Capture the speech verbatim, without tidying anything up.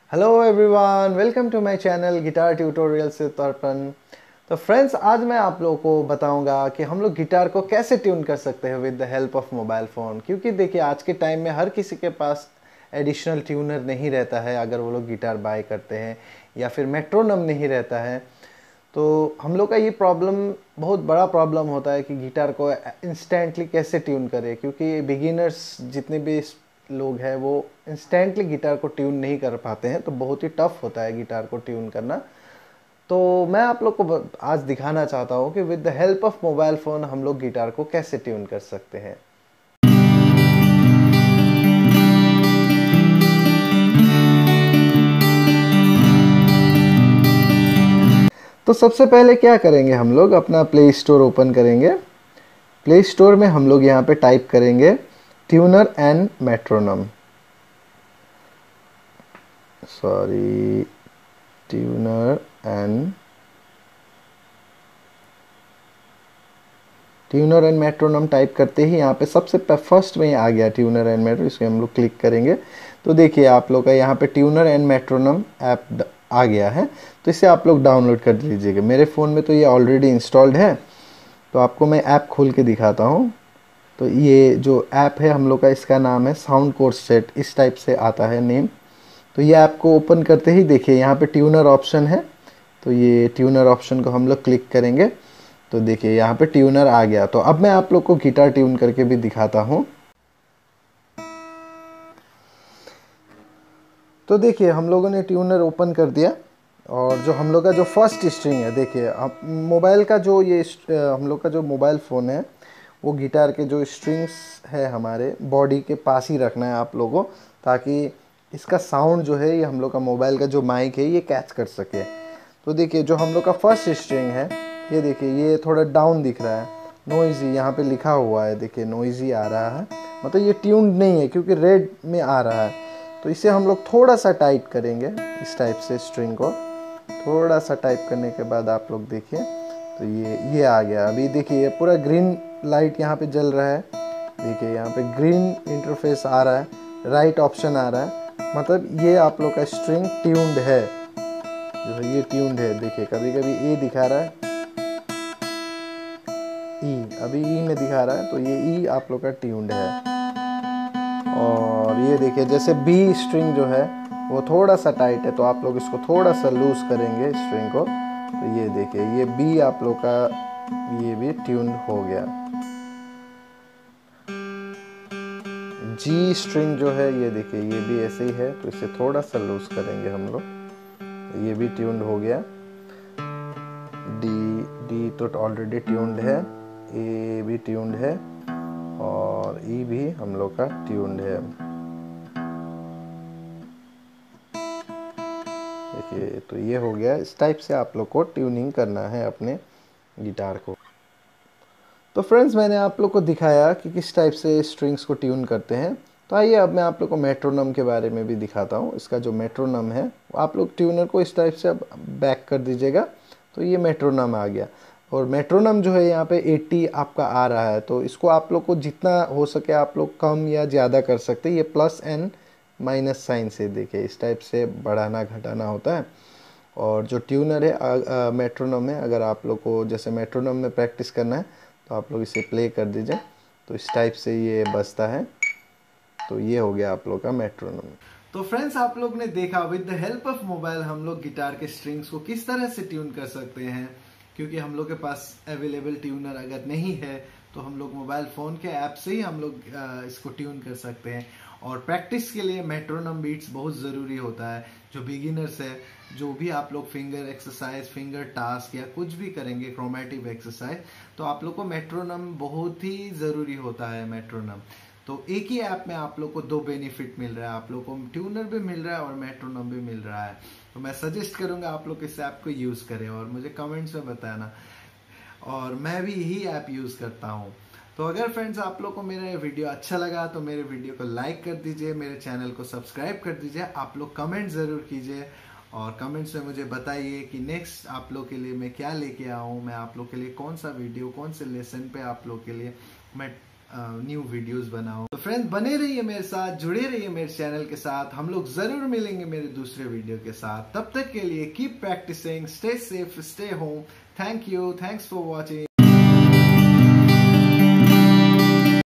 Hello everyone, welcome to my channel guitar tutorial से तर्पण। तो friends, आज मैं आप लोगों को बताऊंगा कि हम लोग गिटार को कैसे ट्यून कर सकते हैं with the help of mobile phone. क्योंकि देखिए, आज के टाइम में हर किसी के पास एडिशनल ट्यूनर नहीं रहता है अगर वो लोग गिटार बाय करते हैं, या फिर मेट्रोनम नहीं रहता है। तो हम लोग का ये प्रॉब्लम, बहुत बड़ा प्रॉब्लम होता है कि गिटार को इंस्टेंटली कैसे ट्यून करें। क्योंकि बिगिनर्स जितने भी लोग हैं वो इंस्टेंटली गिटार को ट्यून नहीं कर पाते हैं, तो बहुत ही टफ होता है गिटार को ट्यून करना। तो मैं आप लोग को आज दिखाना चाहता हूँ कि with the help of mobile phone हम लोग गिटार को कैसे ट्यून कर सकते हैं। तो सबसे पहले क्या करेंगे, हम लोग अपना प्ले स्टोर ओपन करेंगे। प्ले स्टोर में हम लोग यहाँ पे टाइप करेंगे tuner and metronome, sorry tuner and tuner and metronome type करते ही यहाँ पे सबसे फर्स्ट में आ गया ट्यूनर एंड मेट्रो। इसमें हम लोग क्लिक करेंगे तो देखिए आप लोग का यहाँ पे ट्यूनर एंड मेट्रोनम ऐप आ गया है। तो इसे आप लोग डाउनलोड कर लीजिएगा। मेरे फ़ोन में तो ये ऑलरेडी इंस्टॉल्ड है, तो आपको मैं ऐप खोल के दिखाता हूँ। तो ये जो ऐप है हम लोग का, इसका नाम है साउंड कोर्स सेट, इस टाइप से आता है नेम। तो ये ऐप को ओपन करते ही देखिए यहाँ पे ट्यूनर ऑप्शन है। तो ये ट्यूनर ऑप्शन को हम लोग क्लिक करेंगे तो देखिए यहाँ पे ट्यूनर आ गया। तो अब मैं आप लोग को गिटार ट्यून करके भी दिखाता हूँ। तो देखिए हम लोगों ने ट्यूनर ओपन कर दिया, और जो हम लोग का जो फर्स्ट स्ट्रिंग है, देखिए आप मोबाइल का जो ये हम लोग का जो मोबाइल फ़ोन है वो गिटार के जो स्ट्रिंग्स है हमारे बॉडी के पास ही रखना है आप लोगों को, ताकि इसका साउंड जो है ये हम लोग का मोबाइल का जो माइक है ये कैच कर सके। तो देखिए जो हम लोग का फर्स्ट स्ट्रिंग है, ये देखिए ये थोड़ा डाउन दिख रहा है, नोइज़ी यहाँ पे लिखा हुआ है, देखिए नोइज़ी आ रहा है, मतलब ये ट्यून्ड नहीं है क्योंकि रेड में आ रहा है। तो इसे हम लोग थोड़ा सा टाइट करेंगे, इस टाइप से स्ट्रिंग को थोड़ा सा टाइप करने के बाद आप लोग देखिए तो ये ये आ गया। अभी देखिए ये पूरा ग्रीन लाइट यहाँ पे जल रहा है, देखिए यहाँ पे ग्रीन इंटरफेस आ रहा है, राइट ऑप्शन आ रहा है, मतलब ये आप लोग का स्ट्रिंग ट्यून्ड है, जो है ये ट्यून्ड है। देखिए कभी कभी ए दिखा रहा है, ई अभी ई में दिखा रहा है, तो ये ई आप लोग का ट्यून्ड है। और ये देखिए जैसे बी स्ट्रिंग जो है वो थोड़ा सा टाइट है, तो आप लोग इसको थोड़ा सा लूज करेंगे स्ट्रिंग को, तो ये देखिए ये बी आप लोग का ये भी ट्यून्ड हो गया। जी स्ट्रिंग जो है ये देखिए ये भी ऐसे ही है, तो इसे थोड़ा सा लूज करेंगे हम लोग, तो ये भी ट्यून्ड हो गया। डी डी तो ऑलरेडी ट्यून्ड है, ए भी ट्यून्ड है, और ई भी हम लोग का ट्यून्ड है। देखिए तो ये हो गया। इस टाइप से आप लोग को ट्यूनिंग करना है अपने गिटार को। तो फ्रेंड्स, मैंने आप लोग को दिखाया कि किस टाइप से स्ट्रिंग्स को ट्यून करते हैं। तो आइए अब मैं आप लोग को मेट्रोनम के बारे में भी दिखाता हूँ। इसका जो मेट्रोनम है आप लोग ट्यूनर को इस टाइप से अब बैक कर दीजिएगा, तो ये मेट्रोनम आ गया। और मेट्रोनम जो है यहाँ पे अस्सी आपका आ रहा है, तो इसको आप लोग को जितना हो सके आप लोग कम या ज़्यादा कर सकते हैं। ये प्लस एंड माइनस साइन से देखिए इस टाइप से बढ़ाना घटाना होता है। और जो ट्यूनर है मेट्रोनम है, अगर आप लोग को जैसे मेट्रोनम में प्रैक्टिस करना है तो आप लोग इसे प्ले कर दीजिए, तो इस टाइप से ये बजता है। तो ये हो गया आप लोग का मेट्रोनम। तो फ्रेंड्स, आप लोग ने देखा with the help of mobile हम लोग गिटार के स्ट्रिंग्स को किस तरह से ट्यून कर सकते हैं। क्योंकि हम लोग के पास अवेलेबल ट्यूनर अगर नहीं है तो हम लोग मोबाइल फ़ोन के ऐप से ही हम लोग इसको ट्यून कर सकते हैं। और प्रैक्टिस के लिए मेट्रोनम बीट्स बहुत ज़रूरी होता है। जो बिगिनर्स है, जो भी आप लोग फिंगर एक्सरसाइज, फिंगर टास्क या कुछ भी करेंगे, क्रोमेटिव एक्सरसाइज, तो आप लोग को मेट्रोनम बहुत ही ज़रूरी होता है। मेट्रोनम तो एक ही ऐप में आप लोग को दो बेनिफिट मिल रहा है, आप लोग को ट्यूनर भी मिल रहा है और मेट्रोनम भी मिल रहा है। तो मैं सजेस्ट करूंगा आप लोग इस ऐप को यूज़ करें और मुझे कमेंट्स में बताना। और मैं भी यही ऐप यूज़ करता हूँ। तो अगर फ्रेंड्स आप लोग को मेरा ये वीडियो अच्छा लगा तो मेरे वीडियो को लाइक कर दीजिए, मेरे चैनल को सब्सक्राइब कर दीजिए। आप लोग कमेंट ज़रूर कीजिए और कमेंट्स में मुझे बताइए कि नेक्स्ट आप लोग के लिए मैं क्या लेके आऊँ, मैं आप लोग के लिए कौन सा वीडियो, कौन से लेसन पे आप लोग के लिए मैं न्यू वीडियोस बनाऊं। तो फ्रेंड्स बने रहिए मेरे साथ, जुड़े रहिए मेरे चैनल के साथ। हम लोग जरूर मिलेंगे मेरे दूसरे वीडियो के साथ। तब तक के लिए keep practising, stay safe, stay home. Thank you, thanks for watching.